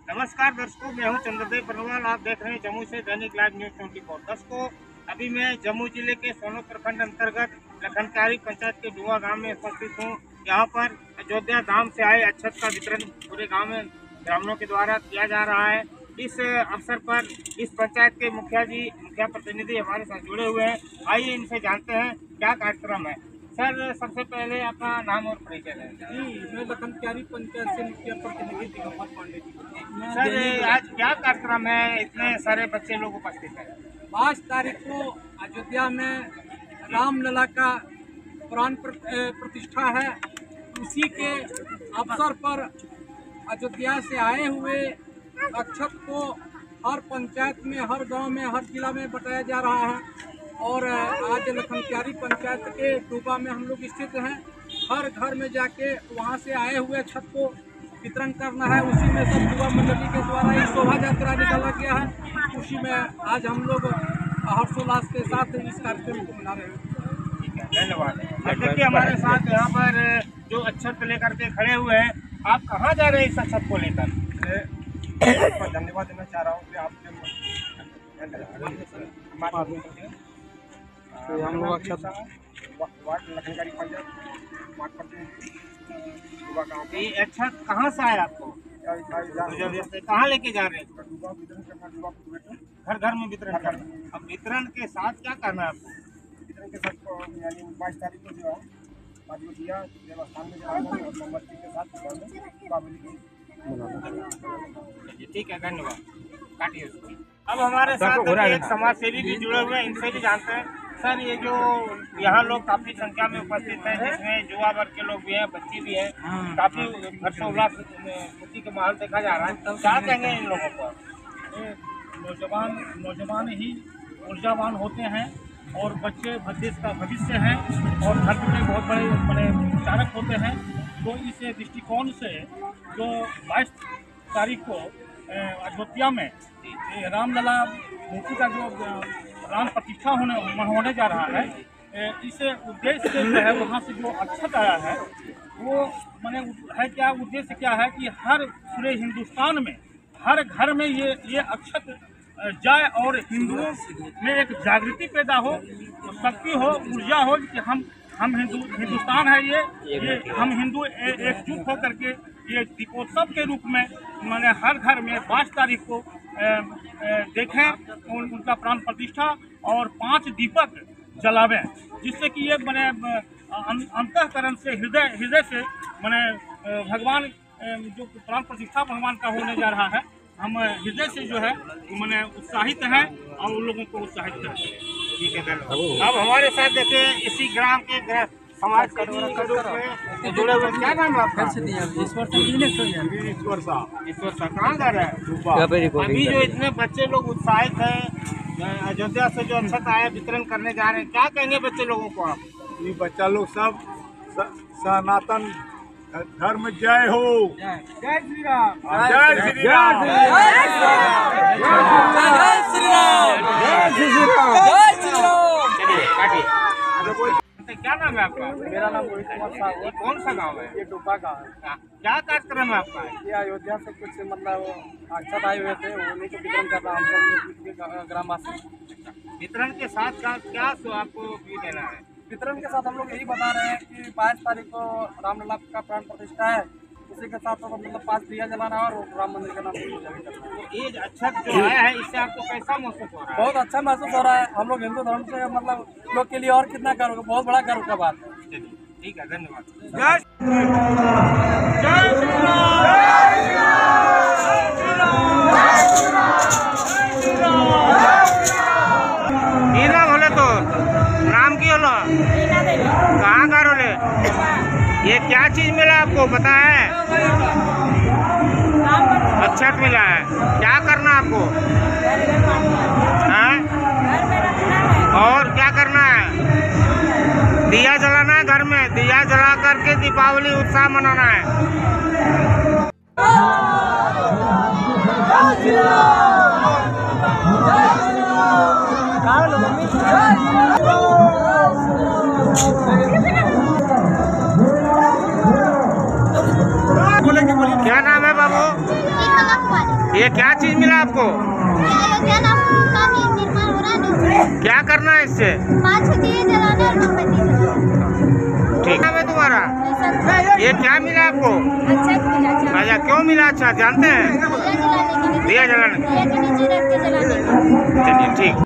नमस्कार दर्शकों, मैं हूं चंद्रदेव बर्नवाल। आप देख रहे हैं जम्मू से दैनिक लाइव न्यूज 24। दर्शकों, अभी मैं जम्मू जिले के सोनो प्रखंड अंतर्गत लखनकारी पंचायत के डुआ गांव में उपस्थित हूं। यहाँ पर अयोध्या धाम से आए अक्षत का वितरण पूरे गांव में ग्रामीणों के द्वारा किया जा रहा है। इस अवसर पर इस पंचायत के मुखिया प्रतिनिधि हमारे साथ जुड़े हुए हैं। आइए इनसे जानते हैं क्या कार्यक्रम है। सर, सबसे पहले अपना नाम और परिचय दें। मैं लखनकारी पंचायत से मुखिया प्रतिनिधि दिगंबर पांडे जी। सर, आज क्या कार्यक्रम है? इतने सारे बच्चे लोग उपस्थित हैं। 5 तारीख को अयोध्या में रामलला का प्राण प्रतिष्ठा है। उसी के अवसर पर अयोध्या से आए हुए अक्षत को हर पंचायत में, हर गांव में, हर जिला में बटाया जा रहा है। और आज लखनकारी पंचायत के डूबा में हम लोग स्थित हैं। हर घर में जाके वहां से आए हुए छत को वितरण करना है। उसी में सब डूबा मंडली के द्वारा एक शोभा यात्रा निकाला गया है। उसी में आज हम लोग हर्षोल्लास के साथ इस कार्यक्रम को मना रहे हैं। ठीक है, धन्यवाद। देखिए, हमारे साथ यहाँ पर जो अक्षत लेकर के खड़े हुए हैं, आप कहाँ जा रहे हैं इस अक्षत को लेकर? धन्यवाद देना चाह रहा हूँ कि आपके हम लोग अक्षत वार्ड लखनकारी पंचायत वार्ड प्रतिनिधि ये अक्षत कहाँ से आया आपको? कहाँ लेके जा रहे हैं? घर घर में वितरण करना। अब वितरण के साथ क्या करना है आपको? वितरण के साथ यानी 22 तारीख को जो है दिया देवस्थान में जाना और मोमबत्ती के साथ दीपावली की। ठीक है, धन्यवाद। काटिए उसको। अब हमारे साथ एक समाज सेवी भी जुड़े हुए हैं, इनसे भी जानते हैं। सर, ये जो यहाँ लोग काफी संख्या में उपस्थित हैं, जिसमें युवा वर्ग के लोग भी हैं, बच्चे भी हैं, काफी हर्षोल्लास खुशी का माहौल देखा जा रहा है। क्या कहेंगे इन लोगों को? नौजवान ही ऊर्जावान होते हैं और बच्चे देश का भविष्य हैं और धर्म के बहुत बड़े चालक होते हैं। तो इस दृष्टिकोण से जो 22 तारीख को अयोध्या में रामलला मूर्ति का जो प्राण प्रतिष्ठा होने जा रहा है, इस उद्देश्य से जो है वहाँ से जो अक्षत आया है वो मैंने है क्या उद्देश्य क्या है कि हर पूरे हिंदुस्तान में हर घर में ये अक्षत जाए और हिंदुओं में एक जागृति पैदा हो, शक्ति हो, ऊर्जा हो कि हम हिंदुस्तान है ये हम हिंदू एकजुट होकर के ये दीपोत्सव के रूप में मैंने हर घर में 5 तारीख को देखें उनका प्राण प्रतिष्ठा और 5 दीपक जलावें, जिससे कि ये मैंने अंतःकरण से हृदय से मैंने भगवान जो प्राण प्रतिष्ठा भगवान का होने जा रहा है, हम हृदय से जो है मैंने उत्साहित हैं और उन लोगों को उत्साहित करते हैं। ठीक है, धन्यवाद। अब हमारे साथ देखिए इसी ग्राम के समाज के जुड़े हुए, क्या नाम है आपका? ईश्वर साहब। कहाँ जा रहे हैं? अभी जो इतने बच्चे लोग उत्साहित हैं, अयोध्या से जो अक्षत आया वितरण करने जा रहे हैं, क्या कहेंगे बच्चे लोगों को आप? ये बच्चा लोग सब सनातन धर्म जय हो। जय श्री राम। जय श्री राम। चलिए, काटिए। क्या नाम है आपका? मेरा नाम रोहित कुमार साहू। ये कौन सा गाँव है? ये डूबा गाँव है। क्या कार्यक्रम है आपका? ये अयोध्या से कुछ मतलब अक्षत आए हुए थे, उन्हीं को वितरण करना हम ग्रामवासी। वितरण के साथ क्या आपको भी देना है? वितरण के साथ हम लोग यही बता रहे हैं कि 22 तारीख को रामलला का प्राण प्रतिष्ठा है। उसी के साथ मतलब 5 दिया जलाना और राम मंदिर का नाम पूजा भी करना है। ये अक्षत जो आया है, इससे आपको कैसा महसूस हो रहा है? बहुत अच्छा महसूस हो रहा है। हम लोग हिंदू धर्म से मतलब लोग के लिए और कितना गर्व, बहुत बड़ा गर्व का बात है। चलिए, ठीक है, धन्यवाद। बोले तो नाम की होलो? कहाँ का रोले? ये क्या चीज मिला आपको पता है? अक्षत मिला है। क्या करना आपको? हाँ? और क्या करना है? दिया जलाना है घर में। दिया जला करके दीपावली उत्साह मनाना है। क्या नाम है बाबू? ये क्या चीज मिला आपको? अयोध्या का निर्माण हो रहा है। क्या करना है इससे? 5 दिए जलाना और मोमबत्ती जलाना। ठीक है तुम्हारा, ये क्या मिला आपको? अच्छा, क्यों मिला? अच्छा जानते हैं? दिया जलाने के लिए। दिया के नीचे रख के जलाने के लिए। चलिए ठीक।